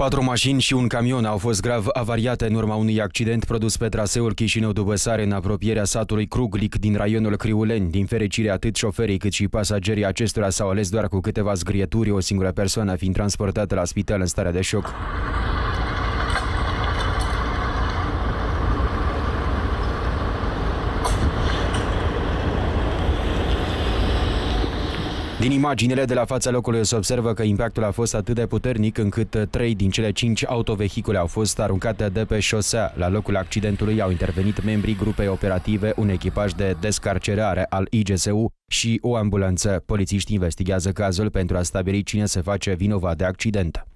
4 mașini și un camion au fost grav avariate în urma unui accident produs pe traseul Chișinău-Dubăsare în apropierea satului Cruglic din raionul Criuleni. Din fericire, atât șoferii cât și pasagerii acestora s-au ales doar cu câteva zgârieturi, o singură persoană fiind transportată la spital în stare de șoc. Din imaginele de la fața locului se observă că impactul a fost atât de puternic încât 3 din cele 5 autovehicule au fost aruncate de pe șosea. La locul accidentului au intervenit membrii grupei operative, un echipaj de descarcerare al IGSU și o ambulanță. Polițiștii investigează cazul pentru a stabili cine se face vinovat de accident.